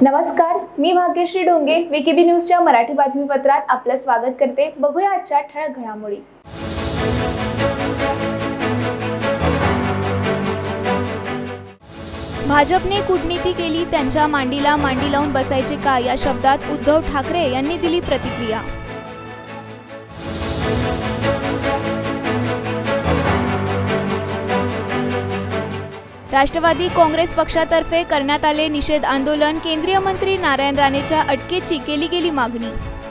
नमस्कार, मी भाग्यश्री डोंगे विकेबी न्यूजच्या मराठी बातमीपत्रात आपलं स्वागत करते। बघूया आजच्या ठळक घडामोडी। भाजपने कूटनीती केली, त्यांच्या मांडीला मांडी लावून बसायचे का, या शब्दात उद्धव ठाकरे यांनी दिली प्रतिक्रिया। राष्ट्रवादी काँग्रेस पक्षातर्फे करण्यात आले निषेध आंदोलन, केंद्रीय मंत्री नारायण राणेच्या अटकेची केली गेली मागणी।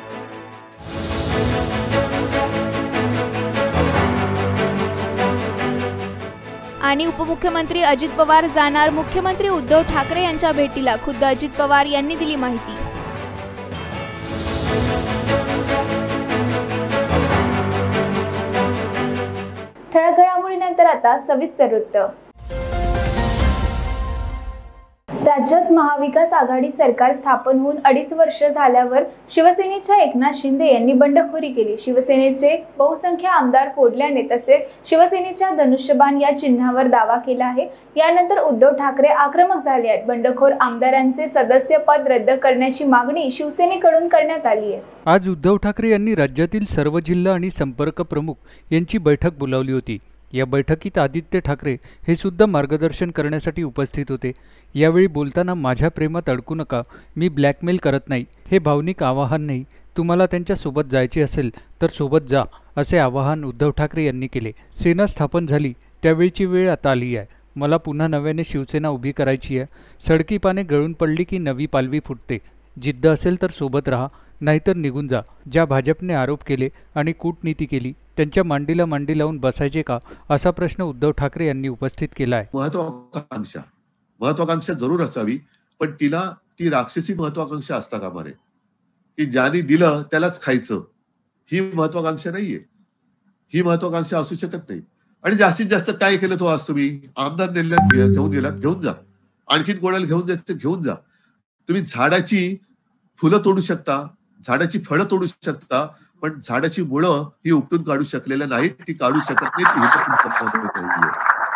आणि उपमुख्यमंत्री अजित पवार जाणार, मुख्यमंत्री उद्धव ठाकरे यांच्या भेटीला खुद्द अजित पवार यांनी दिली माहिती। ठळक घडामोडीनंतर आता सविस्तर वृत्त। राज्यात महाविकास आघाडी सरकार स्थापन होऊन 2.5 वर्ष झाल्यावर शिवसेनेच्या एकनाथ शिंदे यांनी बंडखोरी केली। शिवसेनेचे बहुसंख्य आमदार फोडल्याने तसेच शिवसेनेच्या धनुष्यबाण या चिन्हावर दावा केला आहे। यानंतर उद्धव ठाकरे आक्रमक झाले आहेत। बंडखोर आमदारांचे सदस्य पद रद्द करण्याची मागणी शिवसेनेकडून करण्यात आली आहे। आज उद्धव ठाकरे यांनी राज्यातील सर्व जिल्हा आणि संपर्क प्रमुख यांची बैठक बोलावली होती। या बैठकीत आदित्य ठाकरे हे सुद्धा मार्गदर्शन करण्यासाठी उपस्थित होते। यावेळी बोलताना माझ्या प्रेमात अडकू नका, मी ब्लॅकमेल करत नाही, हे भावनिक आवाहन नाही, तुम्हाला त्यांच्या सोबत जायचे असेल तर सोबत जा, असे आवाहन उद्धव ठाकरे यांनी केले। सेना स्थापन झाली त्यावेळची वेळ आता आली आहे, मला पुन्हा नव्याने शिवसेना उभी करायची आहे। सडकी पाने गळून पडली की नवी पालवी फुटते, जिद्द असेल तर सोबत राहा, नाहीतर निघून जा। ज्या भाजपने आरोप केले आणि कूटनीती केली त्यांच्या मांडीला मांडी लावून बसायचे का, असा प्रश्न उद्धव ठाकरे यांनी उपस्थित केला आहे। महत्वाकांक्षा जरूर असावी, पण ती राक्षसी महत्वाकांक्षा असता कामा नये की ज्याने दिलं त्यालाच खायचं, ही महत्वाकांक्षा नाहीये। ही महत्वाकांक्षा असू शकत नाही। आणि जास्तीत जास्त काय केलं तो आज तुम्ही आमदार घेऊन गेलात, घेऊन जा, आणखीन कोणाला घेऊन जायचं घेऊन जा। तुम्ही झाडाची फुलं तोडू शकता, झाडाची फळं तोडू शकता, पण झाडाची मुळं ही उपटून काढू शकलेल्या नाहीत, ती काढू शकत नाहीत।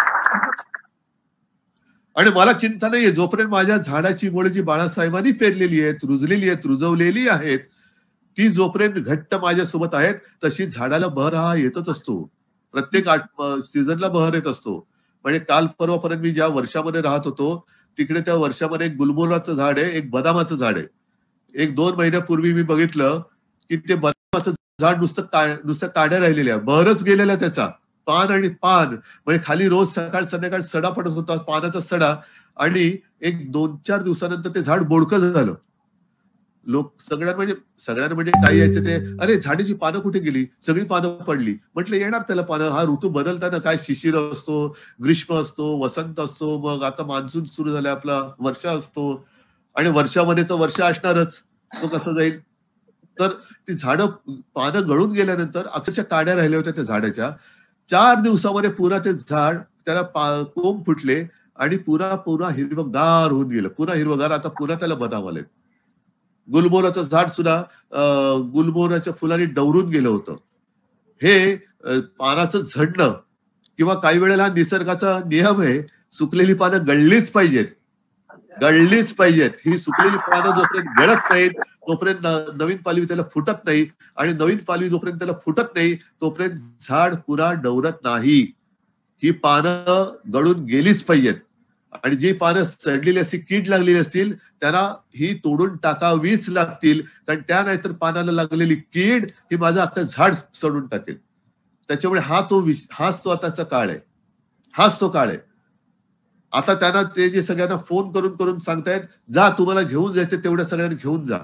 आणि मला चिंता नाहीये, जोपर्यंत माझ्या झाडाची मुळं जी बाळासाहेबांनी पेरलेली आहेत, रुजलेली आहेत, रुजवलेली आहेत, ती जोपर्यंत घट्ट माझ्यासोबत आहेत, तशी झाडाला बहर हा येतच असतो। प्रत्येक सीझनला बहर येत असतो। म्हणजे काल परवापर्यंत मी ज्या वर्षामध्ये राहत होतो तिकडे त्या वर्षामध्ये एक गुलमोहराचं झाड आहे, एक बदामाचं झाड आहे। 1-2 महिन्यापूर्वी मी बघितलं की ते बदामाचं झाड नुसतं काड्या राहिलेल्या, बहरच गेलेला त्याचा, पान आणि पान, म्हणजे खाली रोज सकाळ संध्याकाळ सडा पडत होता, पानाचा सडा। आणि एक 2-4 दिवसानंतर ते झाड बोडकं झालं। लोक सगळ्यांना म्हणजे काय यायचं ते, अरे झाडाची पानं कुठे गेली, सगळी पानं पडली। म्हटलं येणार त्याला पानं, हा ऋतू बदलताना काय शिशिर असतो, ग्रीष्म असतो, वसंत असतो, मग आता मान्सून सुरू झाला, आपला वर्षा असतो, आणि वर्षामध्ये तर वर्षा असणारच, तो कसं जाईल। तर ती झाडं पानं गळून गेल्यानंतर अक्षरशः काड्या राहिल्या होत्या त्या झाडाच्या। 4 दिवसामध्ये पुन्हा ते झाड त्याला कोंब फुटले आणि पुन्हा हिरवगार होऊन गेलं, पुन्हा हिरवगार, आता पुन्हा त्याला बदाम आले। गुलमोहराचं झाड सुद्धा गुलमोहराच्या फुलांनी डवरून गेलं होतं। हे पानाचं झडणं किंवा काही वेळेला निसर्गाचा नियम आहे, सुकलेली पानं गळलीच पाहिजेत, गळलीच पाहिजेत। ही सुकलेली पानं जोपर्यंत गळत नाहीत तोपर्यंत नवीन पालवी त्याला फुटत नाही, आणि नवीन पालवी जोपर्यंत त्याला फुटत नाही तोपर्यंत झाड पुन्हा डवरत नाही। ही पानं गळून गेलीच पाहिजेत, आणि जी पानं सडलेली असतील, कीड लागलेली असतील, त्यांना ही तोडून टाकावीच लागतील, कारण त्या नाहीतर पानाला लागलेली कीड ही माझं आता झाड सडून टाकेल। त्याच्यामुळे हाच तो आताचा काळ आहे, हाच तो काळ आहे। आता त्यांना ते जे सगळ्यांना फोन करून सांगतायत, जा तुम्हाला घेऊन जायचं तेवढ्या सगळ्यांना घेऊन जा।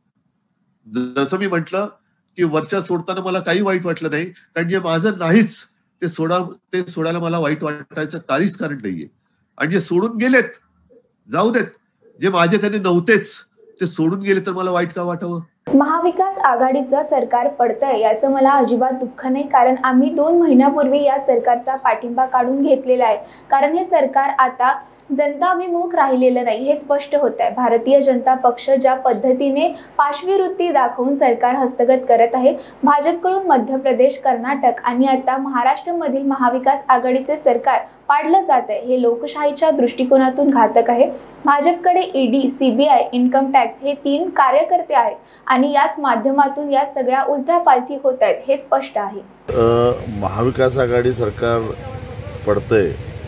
जसं मी म्हटलं की वर्षा सोडताना मला काही वाईट वाटलं नाही, कारण जे माझं नाहीच ते सोडायला मला वाईट वाटायचं काहीच कारण नाहीये। आणि जे सोडून गेलेत जाऊ देत, जे माझ्याकडे नव्हतेच ते सोडून गेले तर मला वाईट का वाटावं। महाविकास आघाडीचं सरकार पडतंय याचं मला अजिबात दुःख नाही, कारण आम्ही 2 महिन्यापूर्वी या सरकारचा पाठिंबा काढून घेतलेला आहे। कारण हे सरकार आता जनताभिमुख राहिलेलं नाही हे स्पष्ट होत आहे। भारतीय जनता पक्ष ज्या पद्धतीने पाशवी वृत्ती दाखवून सरकार हस्तगत करत आहे, भाजपकडून मध्य प्रदेश, कर्नाटक आणि आता महाराष्ट्रामधील महाविकास आघाडीचे सरकार पाडलं जात आहे, हे लोकशाहीच्या दृष्टिकोनातून घातक आहे। भाजपकडे ईडी, सीबीआय, इन्कम टॅक्स हे 3 कार्यकर्ते आहेत आणि याच माध्यमातून या सगळ्या उलथ्यापालथी होत आहेत हे स्पष्ट आहे। महाविकास आघाडी सरकार पडतंय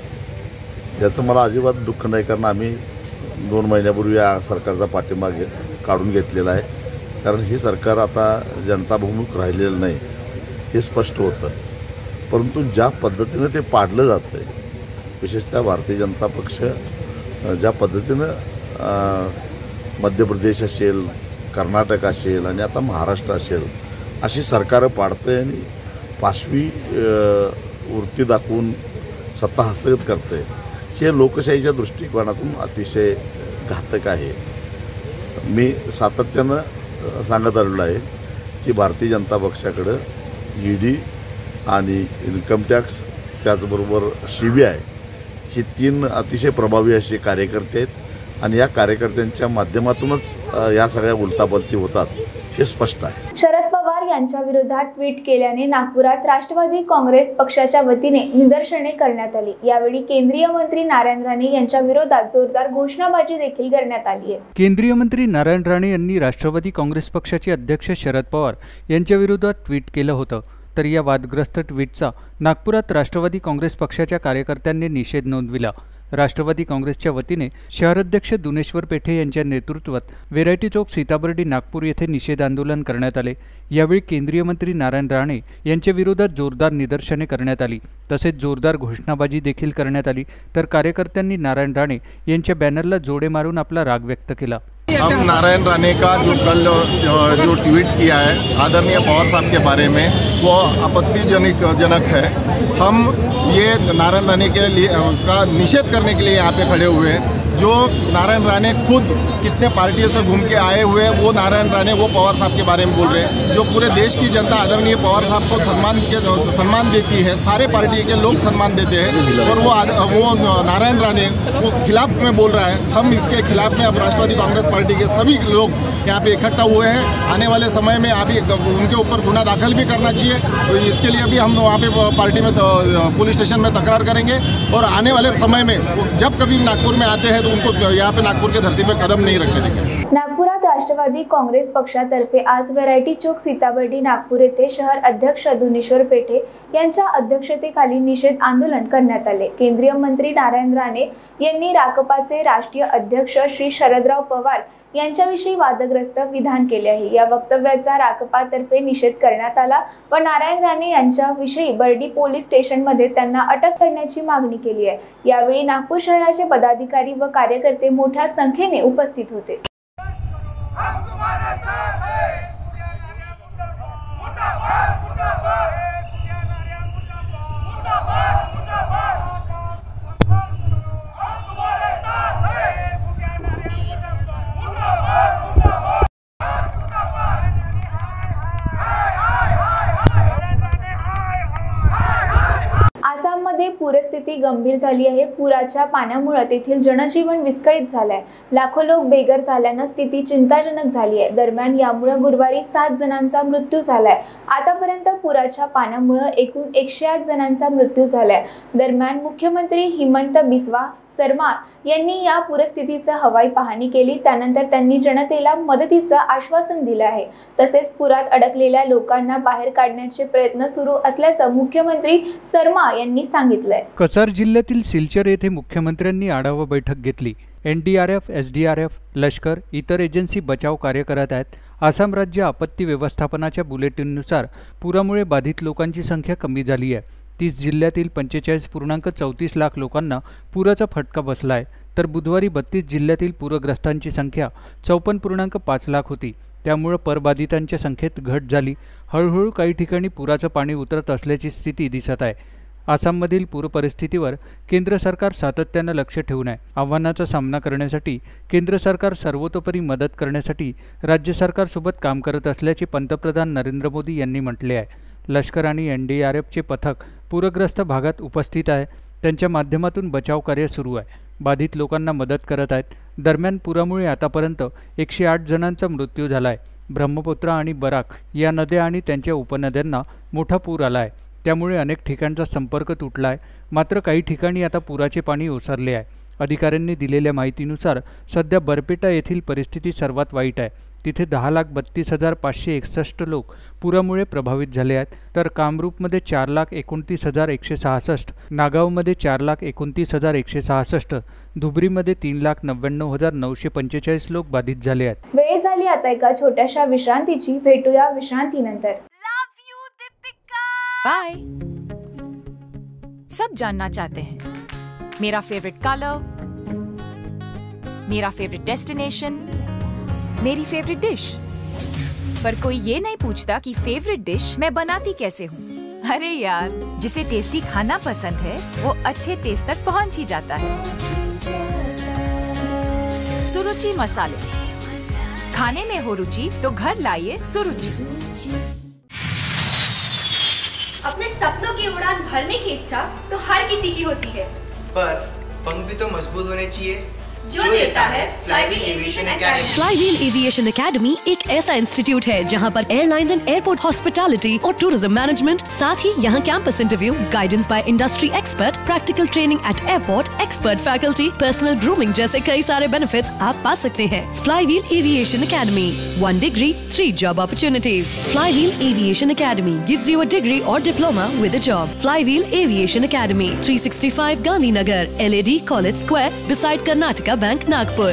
याचं मला अजिबात दुःख नाही, कारण आम्ही 2 महिन्यापूर्वी या सरकारचा पाठिंबा काढून घेतलेला आहे। कारण हे सरकार आता जनताभिमुख राहिलेलं नाही हे स्पष्ट होतं, परंतु ज्या पद्धतीनं ते पाडलं जातं आहे, विशेषतः भारतीय जनता पक्ष ज्या पद्धतीनं मध्य प्रदेश असेल, कर्नाटक असेल आणि आता महाराष्ट्र असेल अशी सरकारं पाडतं आहे आणि पाशवी वृत्ती दाखवून सत्ता हस्तगत करते, हे लोकशाहीच्या दृष्टिकोनातून अतिशय घातक आहे। मी सातत्यानं सांगत आलेलो आहे की भारतीय जनता पक्षाकडं ईडी आणि इन्कम टॅक्स त्याचबरोबर सीबीआय ही 3 अतिशय प्रभावी असे कार्यकर्ते आहेत आणि या कार्यकर्त्यांच्या माध्यमातूनच या सगळ्या उलथापालथी होतात हे स्पष्ट आहे। शरद पवार यांच्या विरोधात ट्विट केल्याने नागपुरात राष्ट्रवादी काँग्रेस पक्षाच्या वतीने निदर्शने करण्यात आली। यावेळी केंद्रीय मंत्री नारायण राणे यांच्या विरोधात जोरदार घोषणाबाजी देखील करण्यात आली आहे। केंद्रीय मंत्री नारायण राणे यांनी राष्ट्रवादी काँग्रेस पक्षाचे अध्यक्ष शरद पवार यांच्या विरोधात ट्विट केलं होतं, तर या वादग्रस्त ट्विटचा नागपुरात राष्ट्रवादी काँग्रेस पक्षाच्या कार्यकर्त्यांनी निषेध नोंदविला। राष्ट्रवादी काँग्रेसच्या वतीने शहराध्यक्ष दुनेश्वर पेठे यांच्या नेतृत्वात व्हेरायटी चौक, सीताबर्डी, नागपूर येथे निषेध आंदोलन करण्यात आले। यावेळी केंद्रीय मंत्री नारायण राणे यांच्या विरोधात जोरदार निदर्शने करण्यात आली, तसेच जोरदार घोषणाबाजी देखील करण्यात आली, तर कार्यकर्त्यांनी नारायण राणे यांच्या बॅनरला जोडे मारून आपला राग व्यक्त केला। हम नारायण राणे का जो ट्वीट किया है आदरणीय पवार साहब के बारे में वो आपत्तिजनक है। हम ये नारायण राणे के लिए का निषेध करने के लिए यहाँ पे खड़े हुए हैं। जो नारायण राणे खुद कितने पार्टियों से घूम के आए हुए हैं, वो नारायण राणे वो पवार साहब के बारे में बोल रहे हैं। जो पूरे देश की जनता आदरणीय पवार साहब को सम्मान देती है, सारे पार्टी के लोग सम्मान देते हैं, और वो नारायण राणे वो खिलाफ में बोल रहा है। हम इसके खिलाफ में अब राष्ट्रवादी कांग्रेस पार्टी के सभी लोग यहाँ पे इकट्ठा हुए हैं। आने वाले समय में अभी उनके ऊपर गुना दाखिल भी करना चाहिए, तो इसके लिए भी हम वहाँ पे पार्टी में पुलिस स्टेशन में तकरार करेंगे, और आने वाले समय में जब कभी नागपुर में आते हैं तो उनको यहाँ पे नागपुर के धरती पे कदम नहीं रखने देंगे। नागपुरात राष्ट्रवादी काँग्रेस पक्षातर्फे आज व्हेरायटी चौक, सीताबर्डी, नागपूर येथे शहर अध्यक्ष दुनेश्वर पेठे यांच्या अध्यक्षतेखाली निषेध आंदोलन करण्यात आले। केंद्रीय मंत्री नारायण राणे यांनी राकपाचे राष्ट्रीय अध्यक्ष श्री शरदराव पवार यांच्याविषयी वादग्रस्त विधान केले आहे। या वक्तव्याचा राकपातर्फे निषेध करण्यात आला व नारायण राणे यांच्याविषयी बर्डी पोलीस स्टेशनमध्ये त्यांना अटक करण्याची मागणी केली आहे। यावेळी नागपूर शहराचे पदाधिकारी व कार्यकर्ते मोठ्या संख्येने उपस्थित होते। आसाममध्ये पूरस्थिती गंभीर झाली आहे। पुराच्या पाण्यामुळे तेथील जनजीवन विस्कळीत झालंय। लाखो लोक बेघर झाल्याने स्थिती चिंताजनक झाली आहे। दरम्यान यामुळे गुरुवारी 7 जणांचा मृत्यू झालाय। आतापर्यंत पुराच्या पाण्यामुळे एकूण 108 जणांचा मृत्यू झालाय। दरम्यान मुख्यमंत्री हिमंत बिस्वा शर्मा यांनी या पूरस्थितीची हवाई पाहणी केली। त्यानंतर त्यांनी जनतेला मदतीचं आश्वासन दिलं आहे। तसेच पुरात अडकलेल्या लोकांना बाहेर काढण्याचे प्रयत्न सुरू असल्याचं मुख्यमंत्री शर्मा यांनी सांगितलंय। कसार जिल्ह्यातील सिलचर येथे मुख्यमंत्र्यांनी आढावा बैठक घेतली। एनडीआरएफ, एसडीआरएफ, लष्कर, इतर एजन्सी बचाव कार्य करत आहेत। आसाम राज्य आपत्ती व्यवस्थापनाच्या बुलेटिननुसार पुरामुळे बाधित लोकांची संख्या कमी झाली आहे। 30 जिल्ह्यातील 45.34 लाख लोकांना पुराचा फटका बसला आहे, तर बुधवारी 32 जिल्ह्यातील पूरग्रस्तांची संख्या 54.5 लाख होती। त्यामुळे परबाधितांच्या संख्येत घट झाली। हळूहळू काही ठिकाणी पुराचं पाणी उतरत असल्याची स्थिती दिसत आहे। आसाममधील पूर परिस्थितीवर केंद्र सरकार सातत्यानं लक्ष ठेवून आहे। आव्हानाचा सामना करण्यासाठी केंद्र सरकार सर्वतोपरी मदत करण्यासाठी राज्य सरकारसोबत काम करत असल्याचे पंतप्रधान नरेंद्र मोदी यांनी म्हटले आहे। लष्कर आणि एनडीआरएफचे पथक पूरग्रस्त भागात उपस्थित आहे। त्यांच्या माध्यमातून बचाव कार्य सुरू आहे। बाधित लोकांना मदत करत आहेत। दरम्यान पुरामुळे आतापर्यंत 108 जणांचा मृत्यू झाला आहे। ब्रह्मपुत्रा आणि बराक या नद्या आणि त्यांच्या उपनद्यांना मोठा पूर आला आहे, त्यामुळे अनेक ठिकाणचा संपर्क तुटला आहे। मात्र काही ठिकाणी आता पुराचे पाणी ओसरले आहे। अधिकाऱ्यांनी दिलेल्या माहितीनुसार सध्या बरपेटा येथील परिस्थिती सर्वात वाईट आहे। तिथे 10,32,561 लोक पुरामुळे प्रभावित झाले आहेत, तर कामरूपमध्ये 4,29,166, नागावमध्ये 4,29,166, धुबरीमध्ये 3,99,945 लोक बाधित झाले आहेत। वेळ झाली आता एका छोट्याशा विश्रांतीची। भेटूया विश्रांतीनंतर। बाय। सब जानना चाहते हैं मेरा फेवरेट कलर, मेरा फेवरेट डेस्टिनेशन, मेरी फेवरेट डिश, पर कोई ये नहीं पूछता कि फेवरेट डिश मैं बनाती कैसे हूँ। अरे यार, जिसे टेस्टी खाना पसंद है वो अच्छे टेस्ट तक पहुँच ही जाता है। सुरुचि मसाले, खाने में हो रुचि तो घर लाइए सुरुचि। अपने सपनों की उड़ान भरने की इच्छा तो हर किसी की होती है, पर पंख भी तो मजबूत होने चाहिए जो देता है Flywheel aviation academy. Flywheel aviation academy एक ऐसा इंस्टीट्यूट है जहां पर एयरलाइंस एंड एयरपोर्ट हॉस्पिटैलिटी और टूरिज्म मैनेजमेंट, साथ ही यहां campus interview, guidance by industry expert, practical training at airport, expert faculty, personal grooming जैसे कई सारे बेनिफिट्स आप पा सकते हैं। Flywheel aviation academy, 1 degree, 3 job opportunities. Flywheel Aviation Academy gives you a degree or diploma with a job. Flywheel Aviation Academy, 365 Gandhinagar, LAD College Square, beside Karnataka Bank, Nagpur.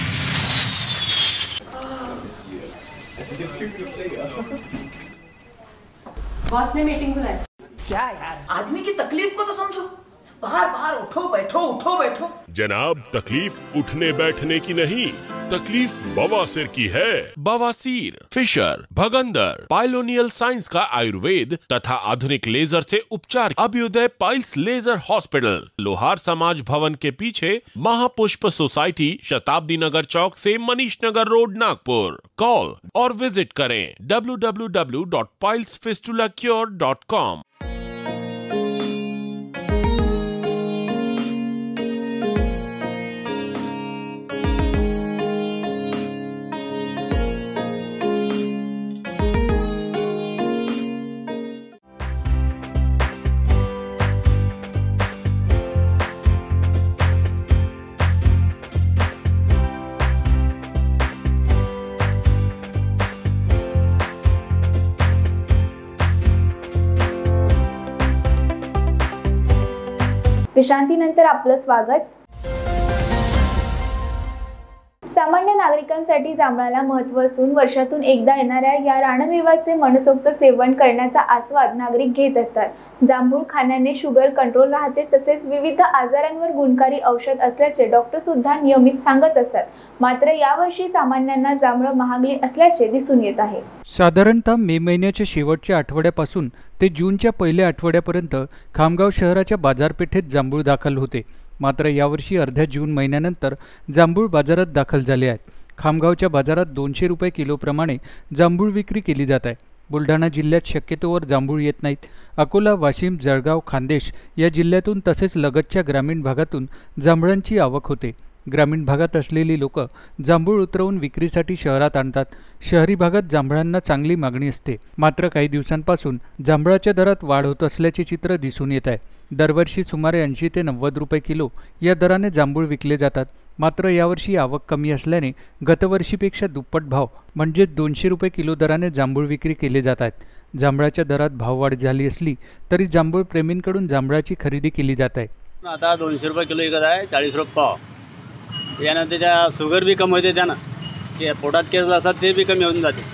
Boss ने meeting बुलाई। क्या यार, आदमी की तकलीफ को तो समझो। बाहर बाहर उठो बैठो उठो बैठो। जनाब, तकलीफ उठने बैठने की नहीं, तकलीफ बवासीर की है। बवासीर, फिशर, भगंदर, पाइलोनियल साइंस का आयुर्वेद तथा आधुनिक लेजर से उपचार। अभ्युदय पाइल्स लेजर हॉस्पिटल, लोहार समाज भवन के पीछे, महापुष्प सोसाइटी, शताब्दी नगर चौक से मनीष नगर रोड, नागपुर। कॉल और विजिट करें www.pilesfistulacure.com। विश्रांतीनंतर आपलं स्वागत। सामान्य नागरिकांसाठी जांभळाला महत्त्व असून वर्षातून एकदा येणाऱ्या या रानमेव्याचे मनसोक्त सेवन करण्याचा आस्वाद नागरिक घेत असतात। जांभूळ खाण्याने शुगर कंट्रोल राहते, तसेच विविध आजारांवर गुणकारी औषध असल्याचे डॉक्टर सुद्धा नियमित सांगत असतात। मात्र यावर्षी सामान्यांना जांभळं महागली असल्याचे दिसून येत आहे। साधारणतः मे महिन्याच्या शेवटच्या आठवड्यापासून ते जूनच्या पहिल्या आठवड्यापर्यंत खामगाव शहराच्या बाजारपेठेत जांभूळ दाखल होते। मात्र यावर्षी अर्ध्या जून महिन्यानंतर जांभूळ बाजारात दाखल झाले आहेत। खामगावच्या बाजारात 200 रुपये किलोप्रमाणे जांभूळ विक्री केली जात आहे। बुलढाणा जिल्ह्यात शक्यतोवर जांभूळ येत नाहीत। अकोला, वाशिम, जळगाव, खान्देश या जिल्ह्यातून तसेच लगतच्या ग्रामीण भागातून जांभळांची आवक होते। ग्रामीण भागात असलेली लोक जांभूळ उतरवून विक्रीसाठी शहरात आणतात। शहरी भागात जांभळांना चांगली मागणी असते। मात्र काही दिवसांपासून जांभळाच्या दरात वाढ होत असल्याचे चित्र दिसून येत आहे। दरवर्षी सुमारे 80 ते 90 रुपये किलो या दराने जांभूळ विकले जातात। मात्र यावर्षी आवक कमी असल्याने गतवर्षीपेक्षा दुप्पट भाव म्हणजे 200 रुपये किलो दराने जांभूळ विक्री केले जात आहेत। जांभळाच्या दरात भाववाढ झाली असली तरी जांभूळ प्रेमींकडून जांभळाची खरेदी केली जात आहे। आता 200 रुपये किलो विकत आहे, 40 रुपये पाव। यानं त्याच्या शुगर बी कमी होते, त्यानं की पोटात केस असतात ते बी कमी होऊन जाते।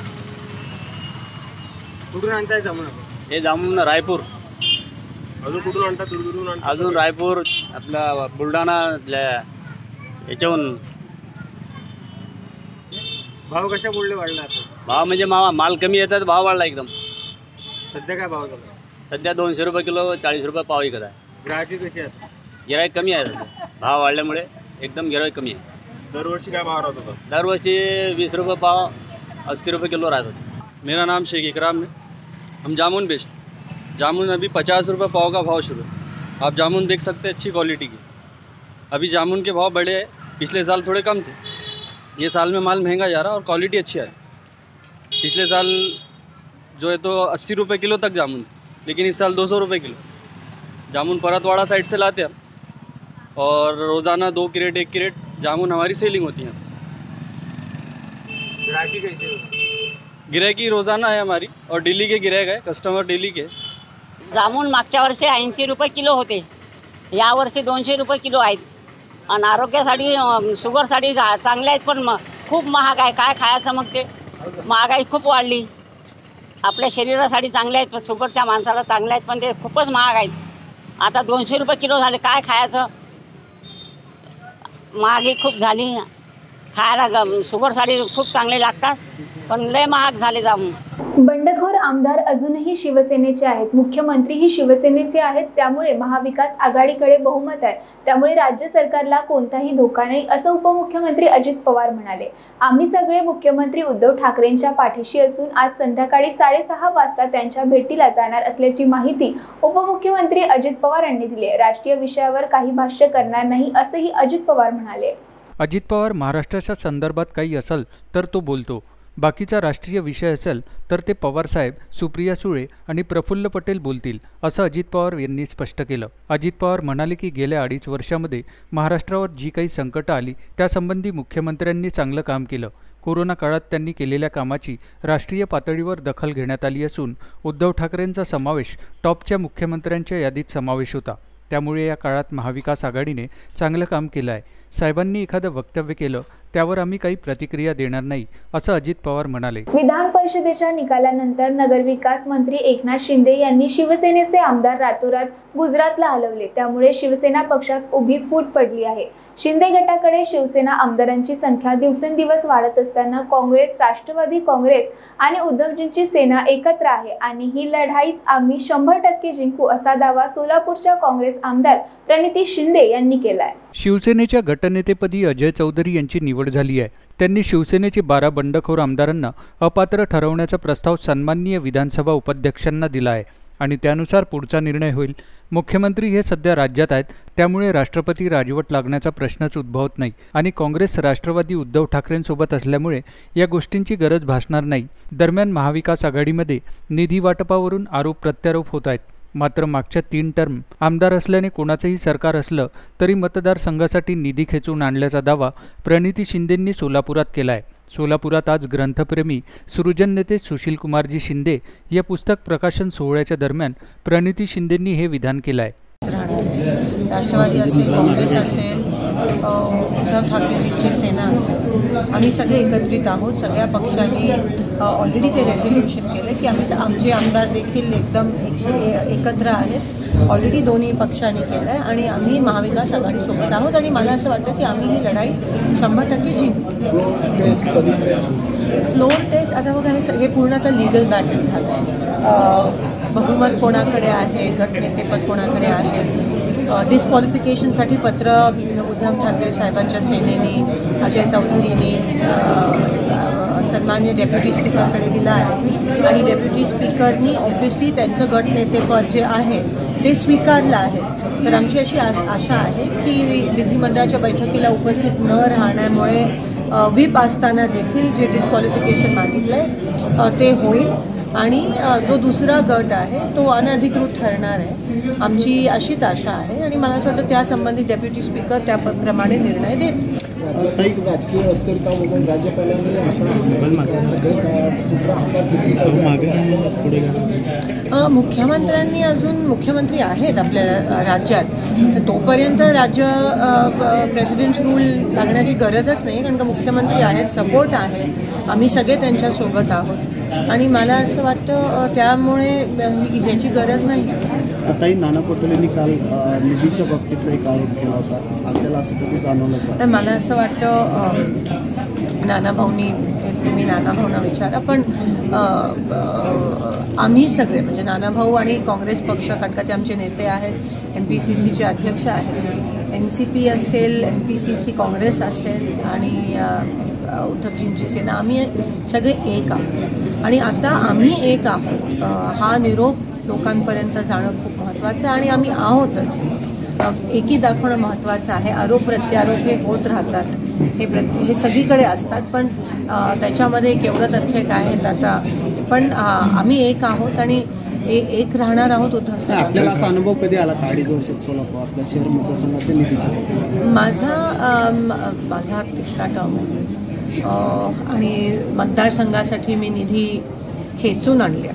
कुठून आणताय जांभूळ? हे जांभूळ रायपूर। अजून कुठून आणतात? दूरदूरून आणतात? अजून रायपूर, आपला बुलढाणा, याच्याहून। भाव कशामुळे वाढला? भाव म्हणजे माल कमी येतात, भाव वाढला एकदम। सध्या काय भाव चालू आहे? सध्या 200 रुपये किलो, 40 रुपये पाव विकत आहे। ग्राहकी कशी आहे? गिराईक कमी आहे सध्या, भाव वाढल्यामुळे एकदम गिराईक कमी आहे। दरवर्षी काय भाव राहत होता? दरवर्षी 20 रुपये पाव, 80 रुपये किलो रहता था। मेरा नाम शेख इकराम है। हम जामुन बेचते। जामुन अभी 50 रुपये पाव का भाव शुरू है। आप जामुन देख सकते हैं, अच्छी क्वालिटी की। अभी जामुन के भाव बढ़े हैं, पिछले साल थोड़े कम थे, ये साल में माल महंगा जा रहा है और क्वालिटी अच्छी आ रही। पिछले साल जो है तो 80 रुपये किलो तक जामुन थे, लेकिन इस साल 200 रुपये किलो। जामुन परतवाड़ा साइड से लाते हैं और रोज़ाना 2 क्रेट 1 क्रेट जामुन हमारी सेलिंग होती है। गिराकी कैसे? गिराकी रोज़ाना है हमारी और डेली के गिराक है, कस्टमर डेली के। जामुन मागच्या वर्षी 80 रुपये किलो होते, यावर्षी 200 रुपये किलो आहेत. आणि आरोग्यासाठी शुगरसाठी चांगले आहेत, पण खूप महाग आहे. काय खायचं मग? ते महागाई खूप वाढली. आपल्या शरीरासाठी चांगले आहेत, पण शुगरच्या माणसाला चांगले आहेत, पण ते खूपच महाग आहेत. आता 200 रुपये किलो झाले, काय खायचं? महागाई खूप झाली. खायला शुगरसाठी खूप चांगले लागतात, पण लय महाग झाले जामुन. बंडखोर आमदार अजूनही शिवसेनेचे आहेत, मुख्यमंत्रीही शिवसेनेचे आहेत, त्यामुळे महाविकास आघाडीकडे बहुमत आहे, त्यामुळे राज्य सरकारला कोणताही धोका नाही, असं उपमुख्यमंत्री अजित पवार म्हणाले. आम्ही सगळे मुख्यमंत्री उद्धव ठाकरेंच्या पाठीशी असून आज संध्याकाळी 6:30 वाजता त्यांच्या भेटीला जाणार असल्याची माहिती उपमुख्यमंत्री अजित पवार यांनी दिली आहे. राष्ट्रीय विषयावर काही भाष्य करणार नाही, असंही अजित पवार म्हणाले. अजित पवार महाराष्ट्राच्या संदर्भात काही असेल तर तो बोलतो, बाकीचा राष्ट्रीय विषय असेल तर ते पवारसाहेब, सुप्रिया सुळे आणि प्रफुल्ल पटेल बोलतील, असं अजित पवार यांनी स्पष्ट केलं. अजित पवार म्हणाले की गेल्या 2.5 वर्षामध्ये महाराष्ट्रावर जी काही संकटं आली त्यासंबंधी मुख्यमंत्र्यांनी चांगलं काम केलं. कोरोना काळात त्यांनी केलेल्या कामाची राष्ट्रीय पातळीवर दखल घेण्यात आली असून उद्धव ठाकरेंचा समावेश टॉपच्या मुख्यमंत्र्यांच्या यादीत समावेश होता. त्यामुळे या काळात महाविकास आघाडीने चांगलं काम केलं आहे. साहेबांनी एखादं वक्तव्य केलं त्यावर आम्ही काही प्रतिक्रिया देणार नाही, असं अजित पवार म्हणाले. विधान परिषदेच्या निकालानंतर नगरविकास मंत्री एकनाथ शिंदे यांनी शिवसेनेचे आमदार रातोरात गुजरातला हलवले, त्यामुळे शिवसेना पक्षात उभी फूट पडली आहे. शिंदे गटाकडे शिवसेना आमदारांची संख्या दिवसेंदिवस वाढत असताना काँग्रेस, राष्ट्रवादी काँग्रेस आणि उद्धवजींची सेना एकत्र आहे आणि ही लढाईच आम्ही 100% जिंकू, असा दावा सोलापूरच्या काँग्रेस आमदार प्रणिती शिंदे यांनी केला आहे. शिवसेनेच्या गटनेतेपदी अजय चौधरी यांची निवड झाली आहे. त्यांनी शिवसेनेचे 12 बंडखोर आमदारांना अपात्र ठरवण्याचा प्रस्ताव सन्माननीय विधानसभा उपाध्यक्षांना दिला आहे आणि त्यानुसार पुढचा निर्णय होईल. मुख्यमंत्री हे सध्या राज्यात आहेत, त्यामुळे राष्ट्रपती राजवट लागण्याचा प्रश्नच उद्भवत नाही आणि काँग्रेस, राष्ट्रवादी उद्धव ठाकरेंसोबत असल्यामुळे या गोष्टींची गरज भासणार नाही. दरम्यान महाविकास आघाडीमध्ये निधी वाटपावरून आरोप प्रत्यारोप होत आहेत. मात्र मागच्या 3 टर्म आमदार असल्याने कोणाचंही सरकार असलं तरी मतदारसंघासाठी निधी खेचून आणल्याचा दावा प्रणिती शिंदेंनी सोलापुरात केला आहे. सोलापुरात आज ग्रंथप्रेमी सृजन नेते सुशील कुमारजी शिंदे या पुस्तक प्रकाशन सोहळ्याच्या दरम्यान प्रणिती शिंदेंनी हे विधान केलं आहे. राष्ट्रवादी असेल, काँग्रेस असेल, उद्धव ठाकरेजींची सेना असेल, आम्ही सगळे एकत्रित आहोत. सगळ्या पक्षांनी ऑलरेडी ते रेझोल्युशन केलं की आमचे आमदार देखील एकदम एकत्र आहेत. ऑलरेडी दोन्ही पक्षांनी केलं आहे आणि आम्ही महाविकास आघाडीसोबत आहोत आणि मला असं वाटतं की आम्ही ही लढाई 100% जिंकू. फ्लोर टेस्ट आता बघा, हे पूर्ण आता लीगल बॅटल झालं आहे. बहुमत कोणाकडे आहे, गटनेतेपद कोणाकडे आहे. डिस्क्वालिफिकेशनसाठी पत्र उद्धव ठाकरे साहेबांच्या सेनेने, अजय चौधरींनी सन्मान्य डेप्युटी स्पीकरकडे दिला आहे आणि डेप्युटी स्पीकरनी ऑब्व्हियसली त्यांचं गटनेतेपद जे आहे ते स्वीकारलं आहे. तर आमची अशी आशा आहे की विधिमंडळाच्या बैठकीला उपस्थित न राहण्यामुळे व्हीप असताना देखील जे डिस्क्वालिफिकेशन मागितलं आहे ते होईल आणि जो दुसरा गट आहे तो अनधिकृत ठरणार आहे. आमची अशीच आशा आहे आणि मला असं वाटतं त्यासंबंधी डेप्युटी स्पीकर त्याप्रमाणे निर्णय देतील. राजकीय अस्थिरतामधून राज्यपालांनी मुख्यमंत्र्यांनी अजून मुख्यमंत्री आहेत आपल्या राज्यात, तर तोपर्यंत राज्य प्रेसिडेंट रूल लागण्याची गरजच नाही, कारण का मुख्यमंत्री आहेत, सपोर्ट आहे, आम्ही सगळे त्यांच्यासोबत आहोत आणि मला असं वाटतं त्यामुळे ह्याची गरज नाही. आताही नाना पटोलेंनी काल निधीच्या बाबतीत एक आरोप केला होता, आपल्याला असं कधी जाणवलं का? तर मला असं वाटतं नानाभाऊंनी, तुम्ही नानाभाऊंना विचारा, पण आम्ही सगळे म्हणजे नानाभाऊ आणि काँग्रेस पक्ष, कारण का ते आमचे नेते आहेत, MPCCचे अध्यक्ष आहेत, NCP असेल, MPCC काँग्रेस असेल आणि उद्धवजींची सेना, आम्ही सगळे एक आहोत आणि आता आम्ही एक आहोत हा निरोप लोकांपर्यंत जाणं खूप महत्त्वाचं आहे आणि आम्ही आहोतच. एकी दाखवणं महत्त्वाचं आहे. आरोप प्रत्यारोप हे होत राहतात, हे सगळीकडे असतात, पण त्याच्यामध्ये केवढं तथ्य काय आहेत आता. पण आम्ही एक आहोत आणि एक राहणार आहोत. उद्धव साहेब, आपल्याला असा अनुभव कधी आला का 2.5 वर्षात सोलापूर आपल्या शहर मतदारसंघाच्या निधीचा? माझा 3रा टर्म आहे आणि मतदारसंघासाठी मी निधी खेचून आणल्या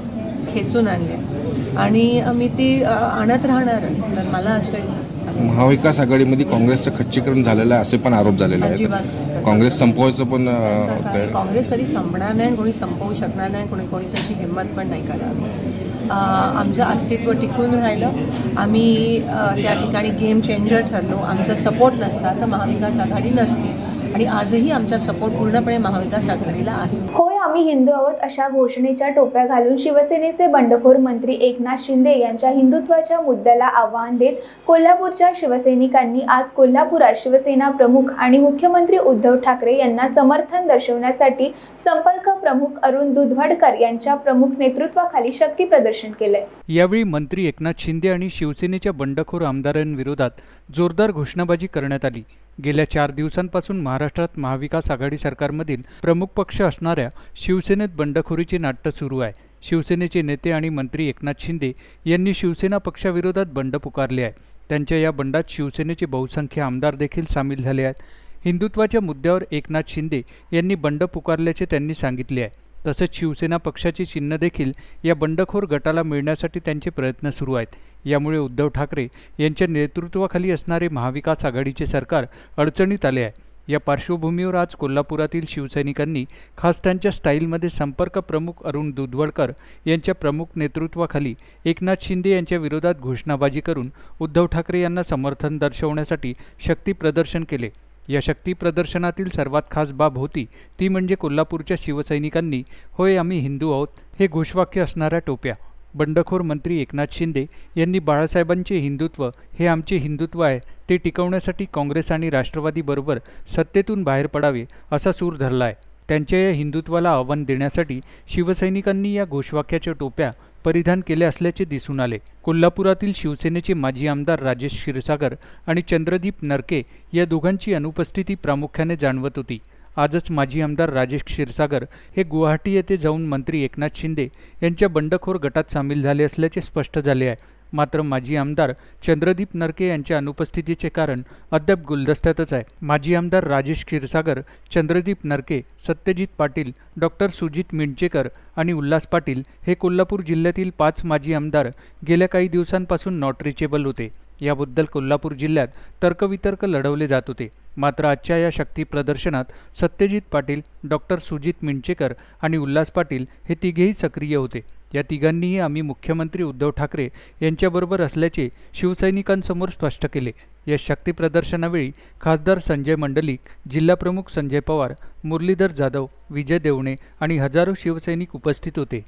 आणि मी ती आणत राहणारच. तर मला असं महाविकास आघाडीमध्ये काँग्रेसचं खच्चीकरण झालेलं आहे असे पण आरोप झालेले आहेत. काँग्रेस संपवायचं पण काँग्रेस कधी संपणार नाही, कोणी संपवू शकणार नाही, कोणी त्याची हिंमत पण नाही करावी. आमचं अस्तित्व टिकून राहिलं. आम्ही त्या ठिकाणी गेम चेंजर ठरलो. आमचा सपोर्ट नसता तर महाविकास आघाडी नसती आणि आजही आमचा सपोर्ट पूर्णपणे महाविकास आघाडीला आहे. होय आम्ही हिंदू आहोत अशा घोषणेच्या टोप्या घालून शिवसेनेचे बंडखोर मंत्री एकनाथ शिंदे यांच्या हिंदुत्वाच्या मुद्द्याला आव्हान देत कोल्हापूरच्या शिवसैनिकांनी आज कोल्हापुरात शिवसेना प्रमुख आणि मुख्यमंत्री उद्धव ठाकरे यांना समर्थन दर्शवण्यासाठी संपर्क प्रमुख अरुण दुधवाडकर यांच्या प्रमुख नेतृत्वाखाली शक्ती प्रदर्शन केले. यावेळी मंत्री एकनाथ शिंदे आणि शिवसेनेच्या बंडखोर आमदारांविरोधात जोरदार घोषणाबाजी करण्यात आली. गेल्या 4 दिवसांपासून महाराष्ट्रात महाविकास आघाडी सरकारमधील प्रमुख पक्ष असणाऱ्या शिवसेनेत बंडखोरीचे नाट्य सुरू आहे. शिवसेनेचे नेते आणि मंत्री एकनाथ शिंदे यांनी शिवसेना पक्षाविरोधात बंड पुकारले आहे. त्यांच्या या बंडात शिवसेनेचे बहुसंख्य आमदार देखील सामील झाले आहेत. हिंदुत्वाच्या मुद्द्यावर एकनाथ शिंदे यांनी बंड पुकारल्याचे त्यांनी सांगितले आहे. तसंच शिवसेना पक्षाचे चिन्ह देखील या बंडखोर गटाला मिळण्यासाठी त्यांचे प्रयत्न सुरू आहेत. यामुळे उद्धव ठाकरे यांच्या नेतृत्वाखाली असणारे महाविकास आघाडीचे सरकार अडचणीत आले आहे. या पार्श्वभूमीवर आज कोल्हापुरातील शिवसैनिकांनी खास त्यांच्या स्टाईलमध्ये संपर्क प्रमुख अरुण दुधवडकर यांच्या प्रमुख नेतृत्वाखाली एकनाथ शिंदे यांच्या विरोधात घोषणाबाजी करून उद्धव ठाकरे यांना समर्थन दर्शवण्यासाठी शक्ती प्रदर्शन केले. या शक्ती प्रदर्शनातील सर्वात खास बाब होती ती म्हणजे कोल्हापूरच्या शिवसैनिकांनी होय आम्ही हिंदू आहोत हे घोषवाक्य असणाऱ्या टोप्या. बंडखोर मंत्री एकनाथ शिंदे यांनी बाळासाहेबांचे हिंदुत्व हे आमचे हिंदुत्व आहे, ते टिकवण्यासाठी काँग्रेस आणि राष्ट्रवादीबरोबर सत्तेतून बाहेर पडावे असा सूर धरला आहे. त्यांच्या या हिंदुत्वाला आव्हान देण्यासाठी शिवसैनिकांनी या घोषवाक्याच्या टोप्या परिधान केले असल्याचे दिसून आले. कोल्हापुरातील शिवसेनेचे माजी आमदार राजेश क्षीरसागर आणि चंद्रदीप नरके या दोघांची अनुपस्थिती प्रामुख्याने जाणवत होती. आजच माजी आमदार राजेश क्षीरसागर हे गुवाहाटी येथे जाऊन मंत्री एकनाथ शिंदे यांच्या बंडखोर गटात सामील झाले असल्याचे स्पष्ट झाले आहे. मात्र माजी आमदार चंद्रदीप नरके यांच्या अनुपस्थितीचे कारण अद्याप गुलदस्त्यातच आहे. माजी आमदार राजेश क्षीरसागर, चंद्रदीप नरके, सत्यजित पाटील, डॉक्टर सुजित मिंचेकर आणि उल्हास पाटील हे कोल्हापूर जिल्ह्यातील 5 माजी आमदार गेल्या काही दिवसांपासून नॉट रिचेबल होते. याबद्दल कोल्हापूर जिल्ह्यात तर्कवितर्क लढवले जात होते. मात्र आजच्या या शक्ती प्रदर्शनात सत्यजित पाटील, डॉक्टर सुजित मिंचेकर आणि उल्हास पाटील हे तिघेही सक्रिय होते. या तिघांनीही आम्ही मुख्यमंत्री उद्धव ठाकरे यांच्याबरोबर असल्याचे शिवसैनिकांसमोर स्पष्ट केले. या शक्ती प्रदर्शनावेळी खासदार संजय मंडलिक, जिल्हाप्रमुख संजय पवार, मुरलीधर जाधव, विजय देवणे आणि हजारो शिवसैनिक उपस्थित होते.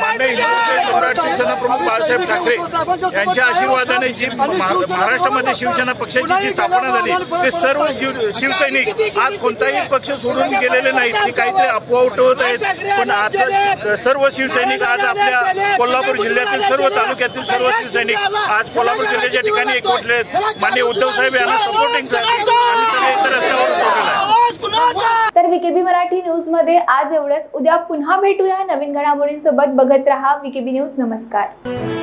सम्राट शिवसेना प्रमुख बाळासाहेब ठाकरे यांच्या आशीर्वादाने जी महाराष्ट्रामध्ये शिवसेना पक्षाची जी स्थापना झाली ते सर्व शिवसैनिक आज कोणताही पक्ष सोडून गेलेले नाहीत. ते काहीतरी अफवा उठवत आहेत, पण आता सर्व शिवसैनिक आज आपल्या कोल्हापूर जिल्ह्यातील सर्व तालुक्यातील सर्व शिवसैनिक आज कोल्हापूर जिल्ह्याच्या ठिकाणी एकवटले आहेत. माननीय उद्धव साहेब यांना सपोर्टिंग आणि सगळे इतर रस्त्यावर उतरलेले आहेत. तर विकेबी मराठी न्यूज मध्ये आज एवढंच. उद्या पुन्हा भेटूया नवीन घडामोडींसोबत. बघत रहा विकेबी न्यूज. नमस्कार.